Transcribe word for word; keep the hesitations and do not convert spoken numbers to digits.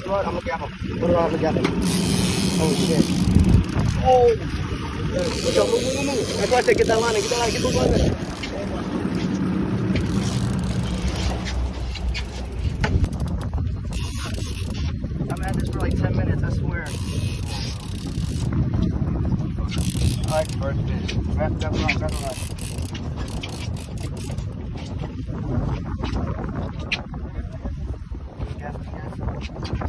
rod, I'm gonna get him. Put it all together. Oh shit. Oh! Let's go, move, move, move. That's right there, get that line in, get that line, get the line in. I've had this for like ten minutes, I swear. Alright, first fish. Grab, grab the line, grab the line. Yes, yes.